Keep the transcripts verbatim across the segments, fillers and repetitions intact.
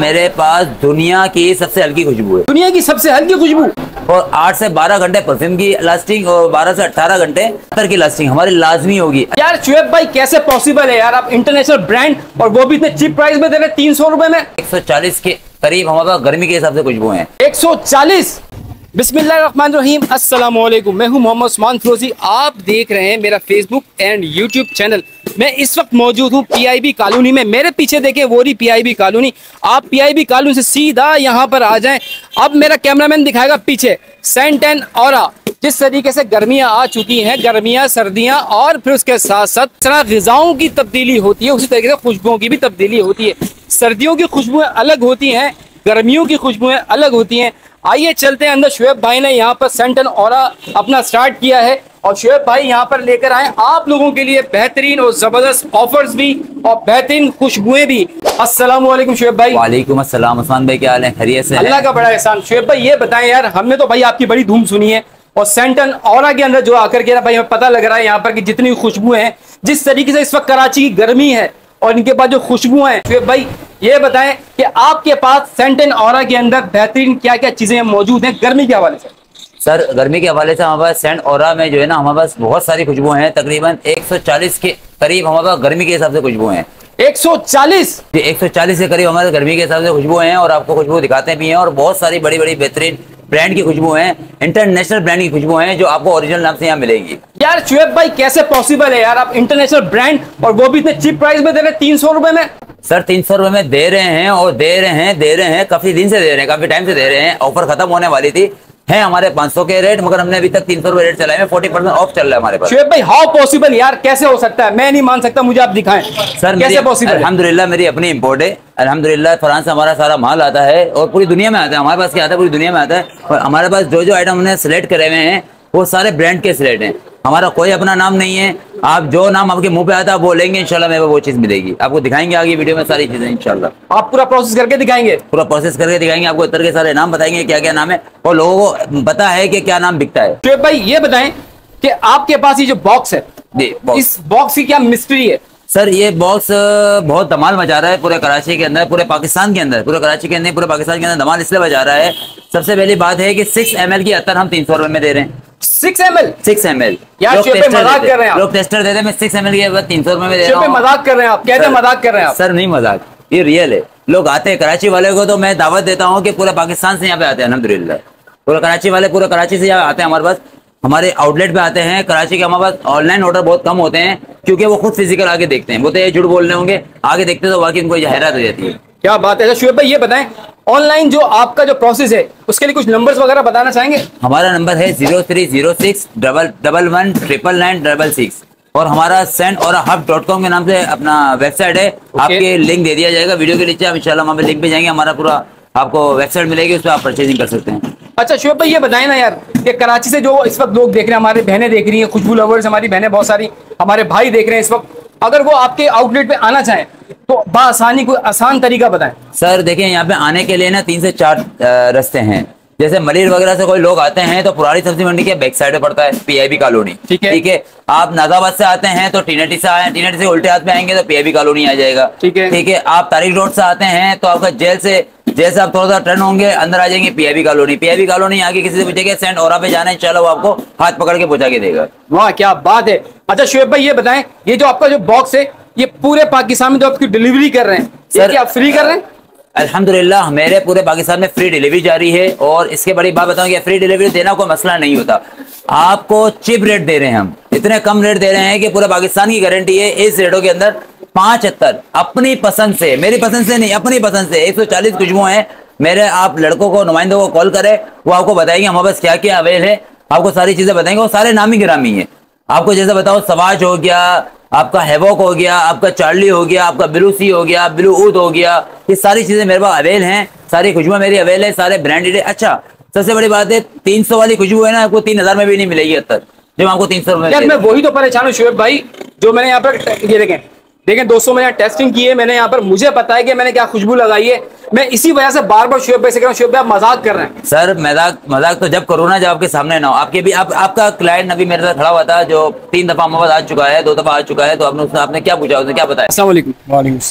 मेरे पास दुनिया की सबसे हल्की खुशबू है। दुनिया की सबसे हल्की खुशबू और आठ से बारह घंटे परफ्यूम की लास्टिंग और बारह से अठारह घंटे अतर की लास्टिंग हमारी लाजमी होगी। यार शुएब भाई कैसे पॉसिबल है यार, आप इंटरनेशनल ब्रांड और वो भी इतने चीप प्राइस में दे रहे हैं, तीन सौ रुपए में। एक सौ चालीस के करीब हमारे पास गर्मी के हिसाब से खुशबू है। एक सौ चालीस। बिस्मिल्लाहिर्रहमानिर्रहीम, अस्सलाम वालेकुम। मैं हूं मोहम्मद उस्मान फिरोजी। आप देख रहे हैं मेरा फेसबुक एंड यूट्यूब चैनल। मैं इस वक्त मौजूद हूं पीआईबी कॉलोनी में। मेरे पीछे देखें वो रही पीआईबी कॉलोनी। आप पीआईबी कॉलोनी से सीधा यहां पर आ जाएं। अब मेरा कैमरामैन दिखाएगा पीछे सेंट एंड ऑरा। जिस तरीके से गर्मियां आ चुकी हैं, गर्मियां सर्दियां और फिर उसके साथ साथ ग़िज़ाओं की तब्दीली होती है, उसी तरीके से खुशबुओं की भी तब्दीली होती है। सर्दियों की खुशबुएं अलग होती हैं, गर्मियों की खुशबुएं अलग होती हैं। आइए चलते हैं अंदर। शुएब भाई ने यहाँ पर सेंट एंड ऑरा अपना स्टार्ट किया है और शुएब भाई यहाँ पर लेकर आए आप लोगों के लिए बेहतरीन और जबरदस्त ऑफर्स भी और बेहतरीन खुशबुएं भी। अस्सलाम वालेकुम शुएब भाई। वालेकुम अस्सलाम उस्मान भाई, क्या हाल है? खैरियत से? अल्लाह का बड़ा एहसान। शुएब भाई ये बताएं यार, हमने तो भाई आपकी बड़ी धूम सुनी है और सेंट एंड ऑरा के अंदर जो आकर के ना भाई हमें पता लग रहा है यहाँ पर कि जितनी खुशबुएं हैं, जिस तरीके से इस वक्त कराची की गर्मी है और इनके पास जो खुशबू हैं, शुएब भाई ये बताएं कि आपके पास सेंट एंड ऑरा के अंदर बेहतरीन क्या क्या चीजें मौजूद हैं गर्मी के हवाले से? सर गर्मी के हवाले से हमारे पास सेंट ऑरा में जो है ना हमारे पास बहुत सारी खुशबू हैं। तकरीबन एक सौ चालीस के करीब हमारे पास गर्मी के हिसाब से खुशबू हैं। एक सौ चालीस जी, एक सौ चालीस के करीब हमारे गर्मी के हिसाब से खुशबू हैं और आपको खुशबू दिखाते भी हैं। और बहुत सारी बड़ी बड़ी बेहतरीन ब्रांड की खुशबू हैं, इंटरनेशनल ब्रांड की खुशबू हैं जो आपको ओरिजिनल नाम से यहाँ मिलेगी। यार शुएब भाई कैसे पॉसिबल है यार, आप इंटरनेशनल ब्रांड और वो भी इतने चीप प्राइस में दे रहे हैं, तीन सौ रुपए में? सर तीन सौ रुपए में दे रहे हैं और दे रहे हैं दे रहे हैं काफी दिन से दे रहे हैं, काफी टाइम से दे रहे हैं। ऑफर खत्म होने वाली थी, है हमारे पाँच सौ के रेट, मगर हमने अभी तक तीन सौ रुपए रेट चलाए हैं। चालीस परसेंट ऑफ चल रहा है हमारे पास। शुएब भाई हाउ पॉसिबल यार, कैसे हो सकता है? मैं नहीं मान सकता, मुझे आप दिखाएं सर कैसे पॉसिबल। अल्हम्दुलिल्लाह मेरी अपनी इंपोर्ट है, अल्हम्दुलिल्लाह फ्रांस से हमारा सारा माल आता है और पूरी दुनिया में आता है। हमारे पास क्या आता है, पूरी दुनिया में आता है। और हमारे पास जो जो आइटम हमने सिलेक्ट करे हुए हैं वो सारे ब्रांड के सिलेक्ट हैं, हमारा कोई अपना नाम नहीं है। आप जो नाम आपके मुंह पे आता है वो लेंगे, इंशाल्लाह में वो चीज मिलेगी। आपको दिखाएंगे आगे वीडियो में सारी चीजें इंशाल्लाह। आप पूरा प्रोसेस करके दिखाएंगे? पूरा प्रोसेस करके दिखाएंगे आपको, इतर के सारे नाम बताएंगे क्या क्या नाम है और लोगों को पता है कि क्या नाम बिकता है। शुएब भाई ये बताएं कि आपके पास ये जो बॉक्स है, इस बॉक्स की क्या मिस्ट्री है? सर ये बॉक्स बहुत धमाल मचा रहा है पूरे कराची के अंदर, पूरे पाकिस्तान के अंदर, पूरे कराची के अंदर, पूरे पाकिस्तान के अंदर धमाल इसलिए बजा रहा है। सबसे पहली बात है कि सिक्स एम एल की अतर हम तीन सौ रुपए में दे रहे हैं। Six M L six M L यार मजाक कर रहे हैं, लोग टेस्टर देते हैं। मैं सिक्स एम एल की तीन सौ रुपए में दे रहा हूँ। मजाक कर रहे हैं आप, कहते हैं मजाक कर रहे हैं आप। सर नहीं मजाक, ये रियल है। लोग आते हैं कराची वाले को तो मैं दावत देता हूँ कि पूरे पाकिस्तान से यहाँ पे आते हैं अल्हम्दुलिल्लाह। पूरे कराची वाले पूरे कराची से यहाँ आते हैं हमारे पास, हमारे आउटलेट पे आते हैं। कराची के हमारे पास ऑनलाइन ऑर्डर बहुत कम होते हैं क्योंकि वो खुद फिजिकल आगे देखते हैं। वो तो ये झूठ बोल रहे होंगे, आगे देखते तो वाकई उनको हैरत हो जाती है। क्या बात है। शुएब भाई ये बताएं ऑनलाइन जो आपका जो प्रोसेस है उसके लिए कुछ नंबर्स वगैरह बताना चाहेंगे? हमारा नंबर है zero three zero six double double one triple nine double six और हमारा सेंट और हब डॉट कॉम के नाम से अपना वेबसाइट है। आपके लिंक दे दिया जाएगा वीडियो के नीचे, आप इंशाल्लाह वहाँ पे लिंक पे जाएंगे, हमारा पूरा आपको वेबसाइट मिलेगी, उस पर आप परचेजिंग कर सकते हैं। अच्छा शुएब भाई ये बताएं ना यार, कि कराची से जो इस वक्त लोग देख रहे हैं, हमारी बहनें देख रही हैं, खुशबू लवर्स हमारी बहनें बहुत सारी, हमारे भाई देख रहे हैं इस वक्त, अगर वो आपके आउटलेट पे आना चाहें तो बासानी कोई आसान तरीका बताएं। सर देखिए यहाँ पे आने के लिए ना तीन से चार रास्ते हैं। जैसे मलिर वगैरह से कोई लोग आते हैं तो पुरानी सब्जी मंडी के बैक साइड पे पड़ता है पीआईबी कॉलोनी। ठीक है ठीक है। आप नाजाबाद से आते हैं तो टीनेटी से आए, टीनेटी से उल्टे हाथ में आएंगे तो पीआईबी कॉलोनी आ जाएगा। ठीक है ठीक है। आप तारिक रोड से आते हैं तो आपका जेल से जैसे आप थोड़ा सा टर्न होंगे अंदर आ जाएंगे पीआईबी कॉलोनी। पीआईबी कॉलोनी आगे किसी से पूछेंगे सेंट ऑरा पे जाना है, चलो वो आपको हाथ पकड़ के पहुंचा के देगा। वाह क्या बात है। अच्छा शुएब भाई ये बताएं, ये जो आपका जो बॉक्स है ये पूरे पाकिस्तान में जो आपकी डिलीवरी कर रहे हैं, सर क्या आप फ्री कर रहे हैं? अल्हम्दुलिल्लाह मेरे पूरे पाकिस्तान में फ्री डिलीवरी जारी है। और इसके बड़ी बात बताऊं कि फ्री डिलीवरी देना कोई मसला नहीं होता, आपको चिप रेट दे रहे हैं हम, इतने कम रेट दे रहे हैं कि पूरे पाकिस्तान की गारंटी है। इस रेटों के अंदर पांच अत्तर अपनी पसंद से, मेरी पसंद से नहीं, अपनी पसंद से एक सौ चालीस खुशबू है मेरे। आप लड़कों को नुमाइंदों को कॉल करें, वो आपको बताएंगे हमारे पास क्या क्या अवेल है, आपको सारी चीजें बताएंगे। वो सारे नामी गिरामी है। आपको जैसे बताओ सवाज हो गया, आपका हेवोक हो गया, आपका चार्ली हो गया, आपका ब्लू सी हो गया, ब्लू ऊद हो गया, ये सारी चीजें मेरे पास अवेल हैं। सारी खुशबू मेरी अवेल है, सारे ब्रांडेड है। अच्छा सबसे बड़ी बात है तीन सौ वाली खुशबू है ना, आपको तीन हजार में भी नहीं मिलेगी अब तक, जब आपको तीन सौ रुपए। मैं वही तो परेशान हूँ शुएब भाई, जो मैंने यहाँ पर ये देखें देखें दोस्तों, मैंने टेस्टिंग की है, मैंने यहाँ पर मुझे पता है कि मैंने क्या खुशबू लगाई है। मैं इसी वजह से बार बार शुएब भाई से कह रहा हूं, शुएब भाई आप मजाक कर रहे हैं। सर मजाक मजाक तो जब करो ना जब आपके सामने ना हो। आपके भी आप, आपका क्लाइंट अभी मेरे साथ खड़ा हुआ था जो तीन दफा हमारे पास आ चुका है, दो दफा आ चुका है, तो आपने आपने क्या पूछा, उसने क्या बताया? अस्सलाम वालेकुम। वालेकुम सलाम।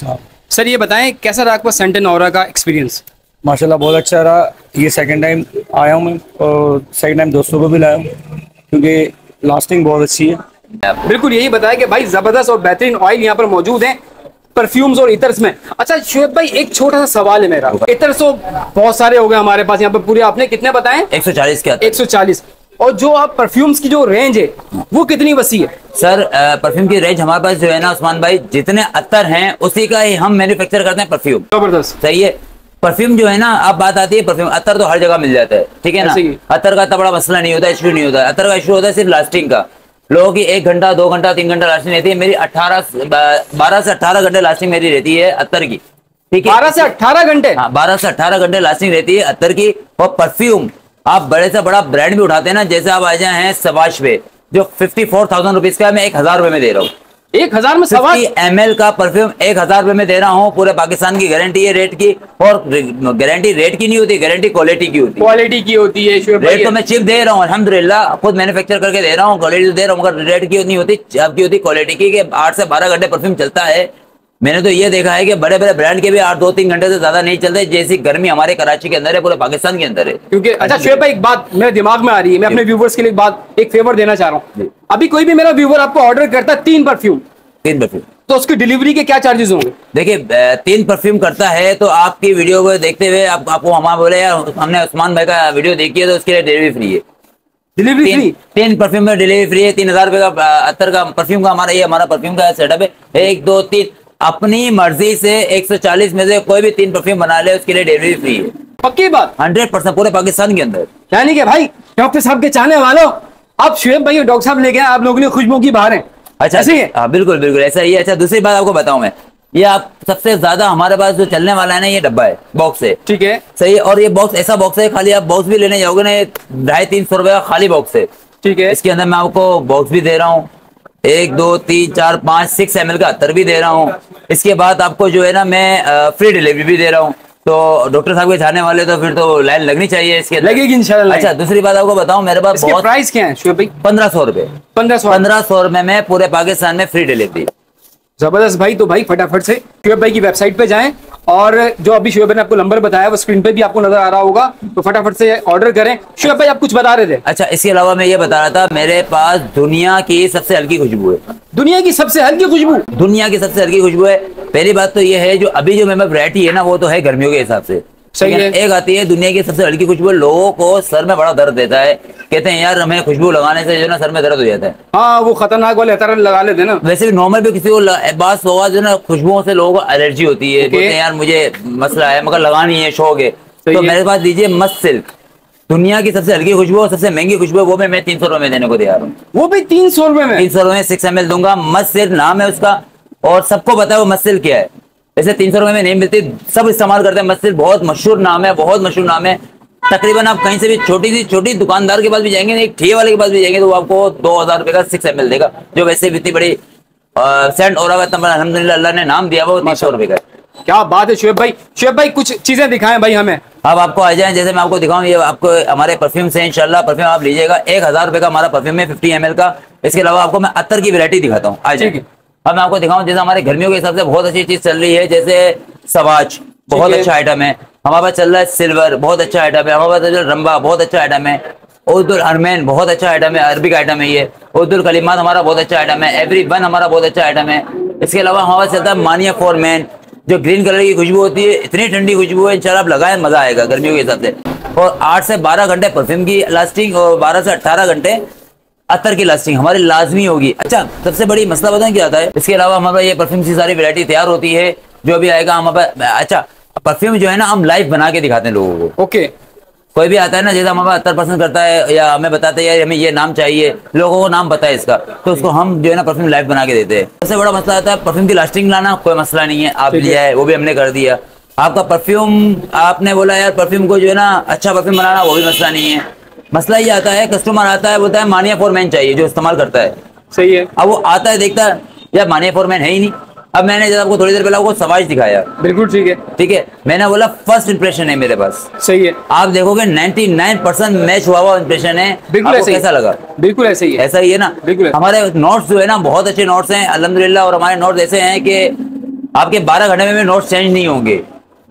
सर ये बताएं कैसा रहा आपका सेंट एंड ऑरा का एक्सपीरियंस? माशाल्लाह बहुत अच्छा रहा। ये सेकंड टाइम आया हूँ मैं और सेकंड टाइम दोस्तों को भी लाया हूँ क्योंकि लास्टिंग बहुत अच्छी है। बिल्कुल यही बताया कि भाई जबरदस्त और बेहतरीन ऑयल यहाँ पर मौजूद है परफ्यूम्स और इतर्स में। अच्छा शुएब भाई एक छोटा सा सवाल है मेरा, इतर्स तो बहुत सारे हो गए हमारे पास यहाँ पर पूरे, आपने कितने बताए? एक सौ चालीस के एक सौ चालीस। और जो आप परफ्यूम्स की जो रेंज है वो कितनी वसी है? सर परफ्यूम की रेंज हमारे पास जो है ना उस्मान भाई, जितने अत्तर हैं उसी का ही हम मैन्युफैक्चर करते हैं परफ्यूम। जबरदस्त। सही है। परफ्यूम जो है ना, अब बात आती है परफ्यूम, अत्तर तो हर जगह मिल जाता है, ठीक है ना। अत्तर का इतना बड़ा मसला नहीं होता, इशू नहीं होता। अत्तर का इशू होता है सिर्फ लास्टिंग का। लोगों की एक घंटा दो घंटा तीन घंटा लास्टिंग रहती है, मेरी अठारह बारह से अठारह घंटे लास्टिंग मेरी रहती है अत्तर की, ठीक है। बारह से अठारह घंटे? हाँ, बारह से अठारह घंटे लास्टिंग रहती है अत्तर की। और परफ्यूम आप बड़े से बड़ा ब्रांड भी उठाते हैं ना, जैसे आप आ जाए हैं सवाश पे जो फिफ्टी फोर थाउजेंड रुपीज का मैं एक हजार रुपए में दे रहा हूँ। एक हजार में सवाश? एम एल का परफ्यूम एक हजार रुपए में दे रहा हूँ। पूरे पाकिस्तान की गारंटी है रेट की, और गारंटी रेट की नहीं होती, गारंटी क्वालिटी की होती है। क्वालिटी की होती है। रेट तो मैं चिप दे रहा हूँ अल्हम्दुलिल्लाह, खुद मैन्युफैक्चर करके दे रहा हूँ, क्वालिटी तो दे रहा हूँ, मगर रेट की नहीं होती, आपकी होती क्वालिटी की। कि आठ से बारह घंटे परफ्यूम चलता है। मैंने तो ये देखा है कि बड़े बड़े ब्रांड के भी आठ दो तीन घंटे से ज्यादा नहीं चलते, जैसी गर्मी हमारे कराची के अंदर है, पूरे पाकिस्तान के अंदर है। क्योंकि अच्छा शुएब भाई एक बात मेरे दिमाग में आ रही है, मैं अपने व्यूवर्स के लिए बात एक फेवर देना चाह रहा हूँ। अभी कोई भी मेरा व्यूवर आपको ऑर्डर करता है तीन परफ्यूम तीन परफ्यूम तो उसकी डिलीवरी के क्या चार्जेस होंगे? देखिए तीन परफ्यूम करता है तो आपकी वीडियो को देखते हुए आप, आपको हमारा बोले यार हमने उस्मान भाई का वीडियो देखी है तो उसके लिए डिलीवरी फ्री है। Delivery free? तीन परफ्यूम में डिलीवरी फ्री है। तीन हजार रुपए का अत्तर का परफ्यूम का हमारा ये हमारा परफ्यूम का सेटअप है। एक दो तीन अपनी मर्जी से एक सौ चालीस में से कोई भी तीन परफ्यूम बना ले उसके लिए डिलीवरी फ्री है। पक्की बात? हंड्रेड परसेंट पूरे पाकिस्तान के अंदर। यानी कि भाई डॉक्टर साहब के चाहने वालों, आप शुएब भाई डॉक्टर साहब लेके आप लोगों ने खुशबू की बाहर है। अच्छा ऐसे ही? हाँ बिल्कुल बिल्कुल ऐसा ही है। अच्छा दूसरी बात आपको बताऊं मैं, ये आप सबसे ज्यादा हमारे पास जो चलने वाला है ना, ये डब्बा है, बॉक्स है, ठीक है। सही है। और ये बॉक्स ऐसा बॉक्स है, खाली आप बॉक्स भी लेने जाओगे ना, ढाई तीन सौ रुपए का खाली बॉक्स है, ठीक है। इसके अंदर मैं आपको बॉक्स भी दे रहा हूँ, एक दो तीन चार पाँच सिक्स एम एल का अत्तर भी दे रहा हूँ। इसके बाद आपको जो है ना मैं फ्री डिलीवरी भी दे रहा हूँ। तो डॉक्टर साहब के चाहने वाले तो फिर तो लाइन लगनी चाहिए इसके, लगेगी इंशाल्लाह। अच्छा दूसरी बात आपको बताऊं, मेरे पास बहुत प्राइस क्या है शुएब भाई? पंद्रह सौ रुपए पंद्रह सौ पंद्रह सौ रुपए में पूरे पाकिस्तान में फ्री डिलीवरी। जबरदस्त भाई। तो भाई फटाफट से शुएब भाई की वेबसाइट पे जाएं, और जो अभी शुएब भाई ने आपको नंबर बताया वो स्क्रीन पे भी आपको नजर आ रहा होगा, तो फटाफट से ऑर्डर करें। शुएब भाई आप कुछ बता रहे थे? अच्छा इसके अलावा मैं ये बता रहा था, मेरे पास दुनिया की सबसे हल्की खुशबू है। दुनिया की सबसे हल्की खुशबू? दुनिया की सबसे हल्की खुशबू है। पहली बात तो ये है, जो अभी जो मेरे वैरायटी है ना वो तो है गर्मियों के हिसाब से, सही है। एक आती है दुनिया की सबसे हल्की खुशबू, लोगों को सर में बड़ा दर्द देता है, कहते हैं यार हमें खुशबू लगाने से जो ना सर में दर्द हो जाता है। हाँ वो खतरनाक वाले अतर लगा लेते ना। वैसे भी नॉर्मल भी किसी को बात होगा जो ना खुशबुओं से लोगों को एलर्जी होती है, बोलते हैं यार मुझे मसला है मगर लगानी है, शौक है, तो मेरे पास दीजिए मस्त सिल्क, दुनिया की सबसे हल्की खुशबू और सबसे महंगी खुशबू, वो भी मैं तीन सौ रुपए में देने को तैयार हूँ। वो भी तीन सौ रुपए में? तीन सौ रुपए में सिक्स एम एल दूंगा। मस्त सिल्क नाम है उसका, और सबको पता है वो मस्त सिल्क क्या है। ऐसे तीन सौ रुपए में नहीं मिलती, सब इस्तेमाल करते हैं। मस्त सिल्क बहुत मशहूर नाम है, बहुत मशहूर नाम है। तकरीबन आप कहीं से भी छोटी सी छोटी दुकानदार के पास भी जाएंगे, एक ठेले वाले के पास भी जाएंगे, तो वो आपको दो हजार रुपए का सिक्स एम एल देगा, जो वैसे भी इतनी बड़ी सेंट और अल्हम्दुलिल्लाह अल्लाह ने नाम दिया वो तीन सौ रुपए का। क्या बात है शुएब भाई। शुएब भाई कुछ चीजें दिखाएं भाई हमें। अब आपको आ जाए, जैसे मैं आपको दिखाऊं, ये आपको हमारे परफ्यूम से इंशाल्लाह परफ्यूम आप लीजिएगा, एक हजार रुपए का हमारा परफ्यूम है फिफ्टी एम एल का। इसके अलावा आपको मैं अत्तर की वैरायटी दिखाता हूँ, आ जाए। अब मैं आपको दिखाऊं, जैसे हमारे गर्मियों के हिसाब से बहुत अच्छी चीज चल रही है, जैसे सवाज बहुत अच्छा आइटम है हमारे पास, चल रहा है सिल्वर बहुत अच्छा आइटम है हमारे पास, रंबा बहुत अच्छा आइटम है, उर्दुल अरमैन बहुत अच्छा आइटम है, अरबिक आइटम है ये, उर्दुल कलिमात हमारा बहुत अच्छा आइटम है, एवरी वन हमारा बहुत अच्छा आइटम है। इसके अलावा हमारे पास चलता है मानिया फॉर मैन, जो ग्रीन कलर की खुशबू होती है, इतनी ठंडी खुशबू है, इंशाल्लाह आप लगाएं मजा आएगा गर्मियों के हिसाब से। और आठ से बारह घंटे परफ्यूम की लास्टिंग और बारह से अट्ठारह घंटे अत्तर की लास्टिंग हमारी लाजमी होगी। अच्छा सबसे बड़ी मसला बताएं क्या आता है, इसके अलावा हमारे ये परफ्यूम की सारी वैरायटी तैयार होती है, जो भी आएगा हमारे। अच्छा परफ्यूम जो है ना हम लाइव बना के दिखाते हैं लोगों को। ओके। कोई भी आता है ना, जैसे हमारे अत्तर पसंद करता है या हमें बताते हैं यार हमें ये नाम चाहिए, लोगों को नाम पता है इसका, तो उसको हम जो है ना परफ्यूम लाइव बना के देते हैं। सबसे बड़ा मसला आता है परफ्यूम की लास्टिंग लाना, कोई मसला नहीं है, आप लिया है वो भी हमने कर दिया। आपका परफ्यूम आपने बोला यार परफ्यूम को जो है ना अच्छा परफ्यूम बनाना, वो भी मसला नहीं है। मसला ये आता है कस्टमर आता है बोलता है मानिया फॉर मैन चाहिए, जो इस्तेमाल करता है, सही है। अब वो आता है देखता है यार मानिया फॉर मैन है ही नहीं। अब मैंने जब आपको थोड़ी देर पहले आपको सवाज दिखाया, बिल्कुल ठीक है, ठीक है, मैंने बोला फर्स्ट इंप्रेशन है मेरे पास, सही है। आप देखोगे निन्यानवे परसेंट मैच हुआ हुआ इंप्रेशन है। बिल्कुल ऐसा कैसा लगा? बिल्कुल ऐसा ही है, ऐसा ही है ना। बिल्कुल। हमारे नोट्स जो है ना बहुत अच्छे नोट्स हैं अल्हम्दुलिल्लाह, और हमारे नोट्स ऐसे हैं कि आपके बारह घंटे में भी नोट चेंज नहीं होंगे।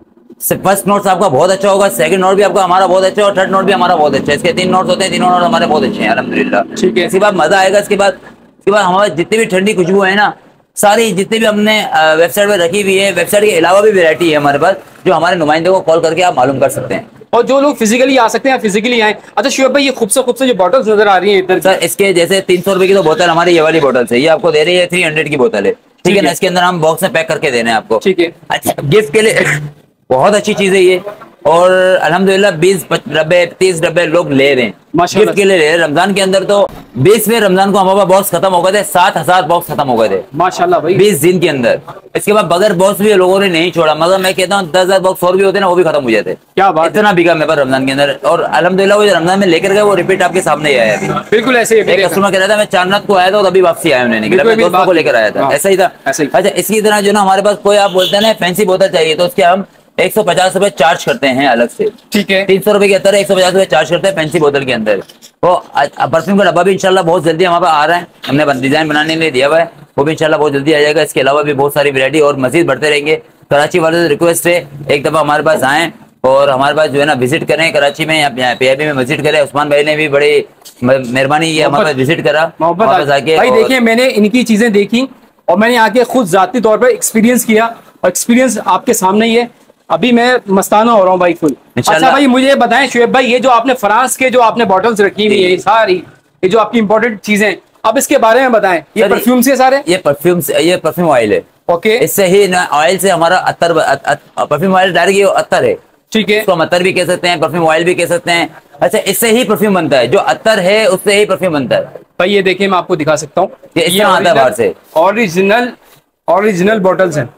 फर्स्ट नोट्स आपका बहुत अच्छा होगा, सेकंड नोट भी आपका हमारा बहुत अच्छा और थर्ड नोट भी हमारा बहुत अच्छा है। इसके तीन नोट्स होते हैं, तीनों नोट हमारे बहुत अच्छे हैं अल्हम्दुलिल्लाह। ठीक है। इसके बाद मजा आएगा। इसके बाद इसके बाद हमारे जितनी भी ठंडी खुशबू है ना, सारी जितनी भी हमने वेबसाइट पर रखी हुई है, वेबसाइट के अलावा भी वैरायटी है हमारे पास, जो हमारे नुमाइंदे को कॉल करके आप मालूम कर सकते हैं। और जो लोग फिजिकली आ सकते हैं फिजिकली आए। अच्छा शुएब भाई, ये खूबसूरत खूबसूरत जो बॉटल्स नजर आ रही है इधर सर, इसके जैसे तीन सौ रुपए की तो बोतल हमारी ये वाली बोतल है, ये आपको दे रही है थ्री हंड्रेड की बोतल है, ठीक है ना। इसके अंदर हम बॉक्स में पैक करके दे रहे हैं आपको, ठीक है। अच्छा, गिफ्ट के लिए बहुत अच्छी चीज है ये। और अल्हम्दुलिल्लाह बीस डब्बे तीस डब्बे लोग ले रहे हैं गिफ्ट के लिए ले रहे हैं। रमजान के अंदर तो बीसवें रमजान को हमारे बॉक्स खत्म हो गए थे, सात हजार बॉक्स खत्म हो गए थे माशाल्लाह भाई, बीस दिन के अंदर। इसके बाद बगैर बॉक्स भी लोगों ने नहीं छोड़ा, मगर मैं कहता हूँ दस हजार बॉक्स और भी होते ना, वो भी खत्म हो जाते। क्या बात, इतना बिका मेरे पास रमजान के अंदर। और अल्हम्दुलिल्लाह वो रमजान में लेकर गए, वो रिपीट आपके सामने ही आया अभी। बिल्कुल ऐसे ही एक कस्टमर कह रहा था मैं चारनाथ को आया था और अभी वापसी आया उन्होंने, दोस्तों को लेकर आया था, ऐसा ही था। अच्छा, इसकी तरह जो ना हमारे पास कोई आप बोलते हैं ना फैंसी बोतल चाहिए, तो उसके हम एक सौ पचास रुपए चार्ज करते हैं अलग से, ठीक है। तीन सौ रुपए के अंदर एक सौ पचास रुपए चार्ज करते हैं फैंसी बोतल के अंदर। तो परफ्यूम का डब्बा भी इंशाल्लाह बहुत जल्दी हमारे पास आ रहा है, हमने डिजाइन बनाने के लिए दिया हुआ है, वो भी इंशाल्लाह बहुत जल्दी आ जाएगा। इसके अलावा भी बहुत सारी वैरायटी और मजीद बढ़ते रहेंगे। कराची वाले से रिक्वेस्ट है एक दफा हमारे पास आएँ और हमारे पास जो है ना विजिट करें कराची में या पीआईबी में विजिट करें। उस्मान भाई ने भी बड़ी मेहरबानी की हमारे पास विजिट करा, वापस आके। भाई देखिए, मैंने इनकी चीजें देखी और मैंने आके खुद जाती तौर पर एक्सपीरियंस किया और एक्सपीरियंस आपके सामने ही है। अभी मैं मस्ताना हो रहा हूँ भाई फुल। अच्छा भाई, मुझे बताएं शुएब भाई, ये जो आपने फ्रांस के जो आपने बॉटल्स रखी हुई है सारी, ये जो आपकी इंपॉर्टेंट चीजें, अब इसके बारे में बताएं। ये परफ्यूम से सारे, ये परफ्यूम ये परफ्यूम ऑयल है, ओके। इससे ही ना ऑयल से हमारा अत्तर, परफ्यूम ऑयल डायरेक्ट ये अत्तर है, ठीक है। इसको हम अत्तर भी कह सकते हैं, परफ्यूम ऑयल भी कह सकते हैं। अच्छा, इससे ही परफ्यूम बनता है, जो अत्तर है उससे ही परफ्यूम बनता है भाई। ये देखिए, मैं आपको दिखा सकता हूँ, ये आता है बाहर से, ओरिजिनल ओरिजिनल बॉटल्स हैं,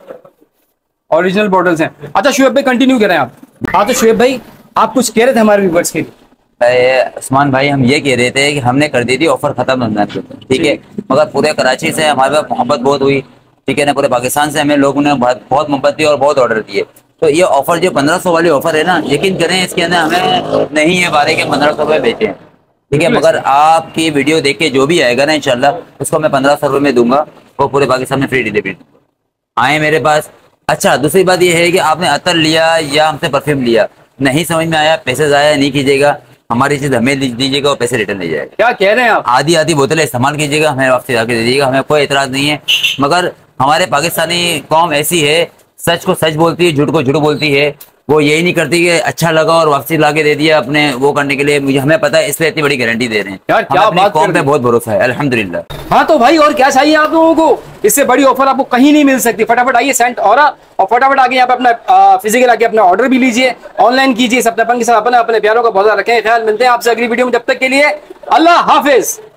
ओरिजिनल बॉटल्स हैं। अच्छा शुएब भाई, कंटिन्यू करें आप। हाँ तो शुएब भाई, आप कुछ कह रहे थे हमारे व्यूअर्स के लिए। उस्मान भाई, हम ये कह रहे थे कि हमने कर दी थी ऑफर खत्म रमजान के, ठीक है, मगर पूरे कराची से हमारे पास मोहब्बत बहुत हुई, ठीक है ना, पूरे पाकिस्तान से हमें लोगों ने बहुत मोहब्बत दी और बहुत ऑर्डर दिए। तो ये ऑफर जो पंद्रह सौ वाली ऑफर है ना, यकीन करें इसके अंदर हमें नहीं है बारे के पंद्रह सौ रुपये बेचे हैं, ठीक है, मगर आपकी वीडियो देख के जो भी आएगा ना इंशाल्लाह उसको मैं पंद्रह सौ रुपये में दूंगा, वो पूरे पाकिस्तान में फ्री डिलीवरी दूंगा। आए मेरे पास। अच्छा, दूसरी बात ये है कि आपने अतर लिया या हमसे परफ्यूम लिया, नहीं समझ में आया, पैसे ज़ाया नहीं कीजिएगा, हमारी चीज़ हमें दीजिएगा और पैसे रिटर्न ले जाएगा। क्या कह रहे हैं आप? आधी आधी बोतलें इस्तेमाल कीजिएगा, हमें वापसी आके दे दीजिएगा, हमें कोई एतराज़ नहीं है। मगर हमारे पाकिस्तानी कौम ऐसी है, सच को सच बोलती है, झूठ को झूठ बोलती है। वो यही नहीं करती कि अच्छा लगा और वापसी ला के दे दिया अपने वो करने के लिए, मुझे हमें पता है, इसलिए इतनी बड़ी गारंटी दे रहे हैं यार। क्या बात, कौम पे बहुत भरोसा है अल्हम्दुलिल्लाह। हाँ तो भाई, और क्या चाहिए आप लोगों को? इससे बड़ी ऑफर आपको कहीं नहीं मिल सकती। फटाफट आइए सेंट औरा और फटाफट आके यहाँ पे अपना फिजिकल आके अपना ऑर्डर भी लीजिए, ऑनलाइन कीजिए। अपने के साथ अपने अपने प्यारों का बहुत रखें ख्याल। मिलते हैं आपसे अगली वीडियो में, जब तक के लिए अल्लाह हाफिज।